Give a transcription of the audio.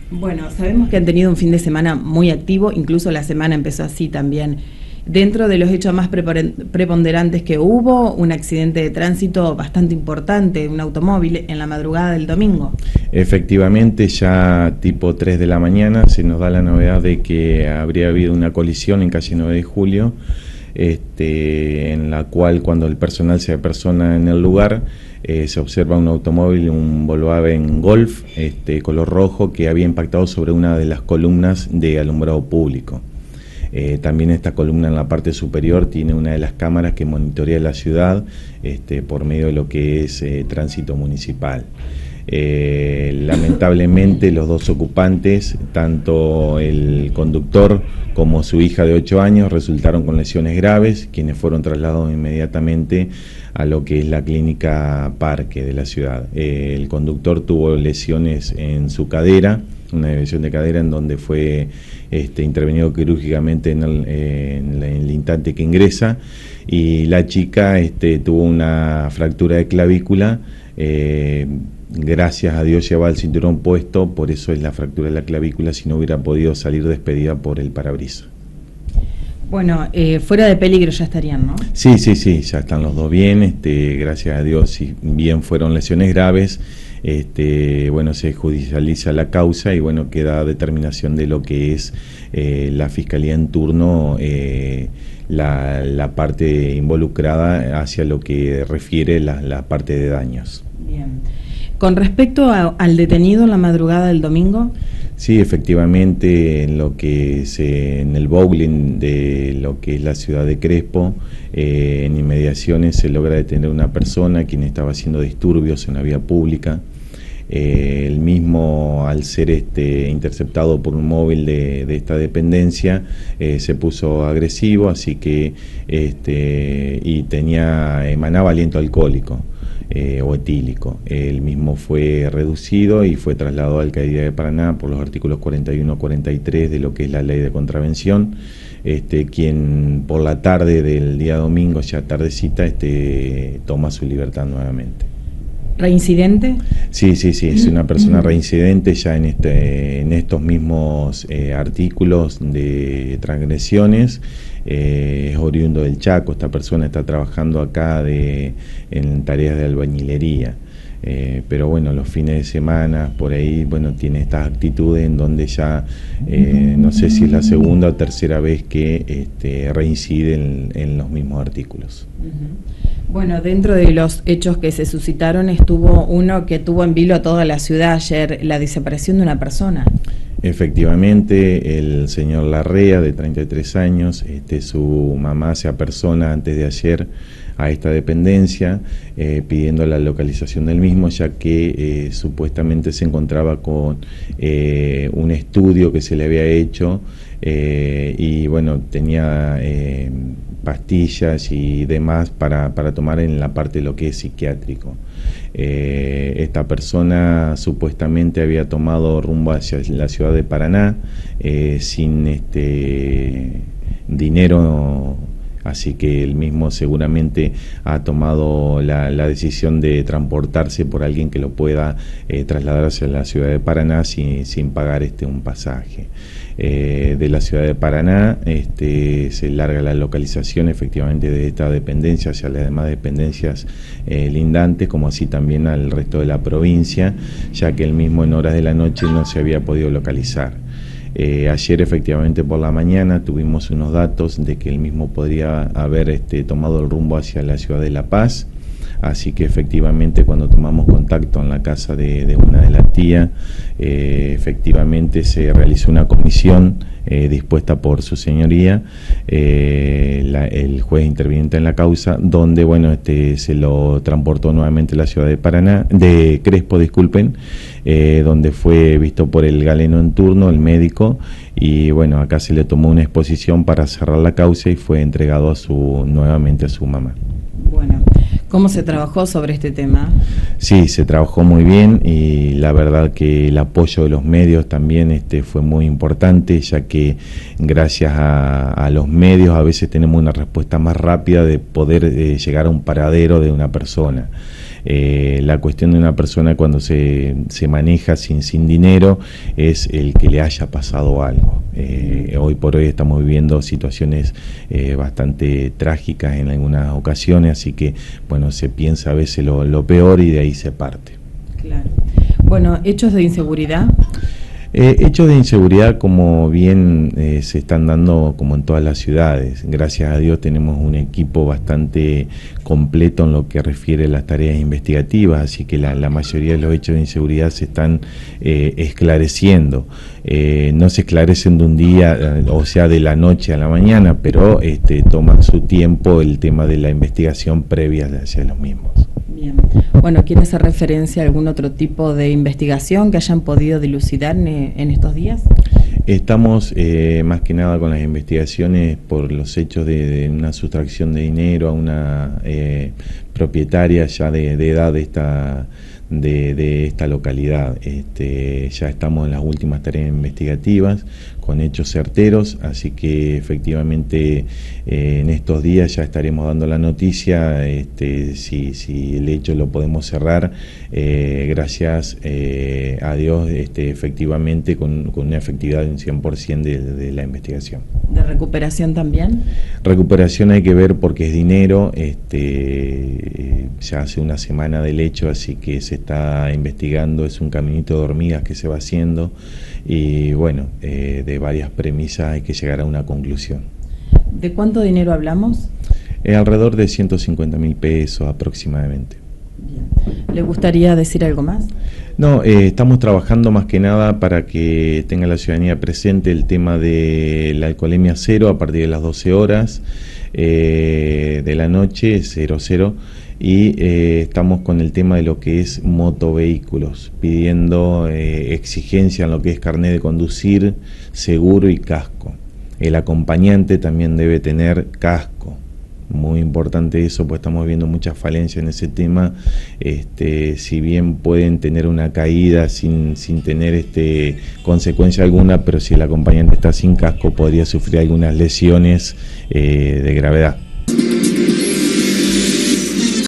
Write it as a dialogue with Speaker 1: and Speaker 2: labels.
Speaker 1: Bueno, sabemos que han tenido un fin de semana muy activo, incluso la semana empezó así también. Dentro de los hechos más preponderantes que hubo, un accidente de tránsito bastante importante, un automóvil en la madrugada del domingo.
Speaker 2: Efectivamente, ya tipo 3 de la mañana se nos da la novedad de que habría habido una colisión en calle 9 de Julio, en la cual cuando el personal se apersona en el lugar, se observa un automóvil, un Volkswagen Golf, color rojo, que había impactado sobre una de las columnas de alumbrado público. También esta columna en la parte superior tiene una de las cámaras que monitorea la ciudad por medio de lo que es tránsito municipal. Lamentablemente los dos ocupantes, tanto el conductor como su hija de 8 años, resultaron con lesiones graves, quienes fueron trasladados inmediatamente a lo que es la clínica Parque de la ciudad. El conductor tuvo lesiones en su cadera, una lesión de cadera en donde fue intervenido quirúrgicamente en el instante que ingresa, y la chica tuvo una fractura de clavícula. Gracias a Dios llevaba el cinturón puesto, por eso es la fractura de la clavícula, si no hubiera podido salir despedida por el parabrisas.
Speaker 1: Bueno, fuera de peligro ya estarían, ¿no?
Speaker 2: Sí, ya están los dos bien, gracias a Dios, si bien fueron lesiones graves, bueno, se judicializa la causa y bueno, queda determinación de lo que es la Fiscalía en turno, la parte involucrada hacia lo que refiere la parte de daños.
Speaker 1: Bien. Con respecto al detenido en la madrugada del domingo.
Speaker 2: Sí, efectivamente, en el bowling de lo que es la ciudad de Crespo, en inmediaciones se logra detener una persona quien estaba haciendo disturbios en la vía pública. El mismo, al ser interceptado por un móvil de esta dependencia, se puso agresivo, así que y emanaba aliento alcohólico o etílico. El mismo fue reducido y fue trasladado a la Alcaldía de Paraná por los artículos 41-43 de lo que es la ley de contravención, quien por la tarde del día domingo, ya tardecita, toma su libertad nuevamente.
Speaker 1: ¿Reincidente?
Speaker 2: Sí, es una persona reincidente ya en estos mismos artículos de transgresiones. Es oriundo del Chaco. Esta persona está trabajando acá en tareas de albañilería, pero bueno, los fines de semana por ahí, bueno, tiene estas actitudes en donde ya no sé si es la segunda o tercera vez que reincide en los mismos artículos.
Speaker 1: Bueno, dentro de los hechos que se suscitaron estuvo uno que tuvo en vilo a toda la ciudad ayer, la desaparición de una persona.
Speaker 2: Efectivamente, el señor Larrea, de 33 años, su mamá se apersona antes de ayer a esta dependencia pidiendo la localización del mismo, ya que supuestamente se encontraba con un estudio que se le había hecho y bueno, tenía pastillas y demás para tomar en la parte de lo que es psiquiátrico. Esta persona supuestamente había tomado rumbo hacia la ciudad de Paraná sin dinero, así que él mismo seguramente ha tomado la decisión de transportarse por alguien que lo pueda trasladar hacia la ciudad de Paraná sin pagar un pasaje. De la ciudad de Paraná se larga la localización efectivamente de esta dependencia hacia las demás dependencias lindantes, como así también al resto de la provincia, ya que el mismo en horas de la noche no se había podido localizar. Ayer efectivamente por la mañana tuvimos unos datos de que el mismo podría haber tomado el rumbo hacia la ciudad de La Paz, así que efectivamente cuando tomamos contacto en la casa de una de las tías, efectivamente se realizó una comisión dispuesta por su señoría, el juez interviniente en la causa, donde bueno, se lo transportó nuevamente a la ciudad de Crespo, donde fue visto por el galeno en turno, el médico, y bueno, acá se le tomó una exposición para cerrar la causa y fue entregado nuevamente a su mamá.
Speaker 1: Bueno, ¿cómo se trabajó sobre este tema?
Speaker 2: Sí, se trabajó muy bien y la verdad que el apoyo de los medios también fue muy importante, ya que gracias a los medios a veces tenemos una respuesta más rápida de poder llegar a un paradero de una persona. La cuestión de una persona cuando se maneja sin dinero es el que le haya pasado algo. Hoy por hoy estamos viviendo situaciones bastante trágicas en algunas ocasiones, así que bueno, se piensa a veces lo peor y de ahí se parte.
Speaker 1: Claro. Bueno, hechos de inseguridad.
Speaker 2: Hechos de inseguridad, como bien se están dando como en todas las ciudades. Gracias a Dios tenemos un equipo bastante completo en lo que refiere a las tareas investigativas, así que la mayoría de los hechos de inseguridad se están esclareciendo. No se esclarecen de un día, o sea, de la noche a la mañana, pero toman su tiempo el tema de la investigación previa hacia los mismos.
Speaker 1: Bien. Bueno, ¿quiere hacer referencia a algún otro tipo de investigación que hayan podido dilucidar en estos días?
Speaker 2: Estamos más que nada con las investigaciones por los hechos de una sustracción de dinero a una propietaria ya de edad de esta localidad. Ya estamos en las últimas tareas investigativas con hechos certeros, así que efectivamente en estos días ya estaremos dando la noticia si el hecho lo podemos cerrar, gracias a Dios, efectivamente con una efectividad de un 100% de la investigación.
Speaker 1: ¿De recuperación también?
Speaker 2: Recuperación hay que ver porque es dinero, ya hace una semana del hecho, así que se está investigando, es un caminito de hormigas que se va haciendo y bueno, de varias premisas hay que llegar a una conclusión.
Speaker 1: ¿De cuánto dinero hablamos?
Speaker 2: Alrededor de 150.000 pesos aproximadamente.
Speaker 1: Bien. ¿Le gustaría decir algo más?
Speaker 2: No, estamos trabajando más que nada para que tenga la ciudadanía presente el tema de la alcoholemia cero a partir de las 12 horas de la noche, 00, y estamos con el tema de lo que es motovehículos, pidiendo exigencia en lo que es carnet de conducir, seguro y casco. El acompañante también debe tener casco. Muy importante eso, pues estamos viendo muchas falencias en ese tema. Si bien pueden tener una caída sin tener consecuencia alguna, pero si el acompañante está sin casco podría sufrir algunas lesiones de gravedad.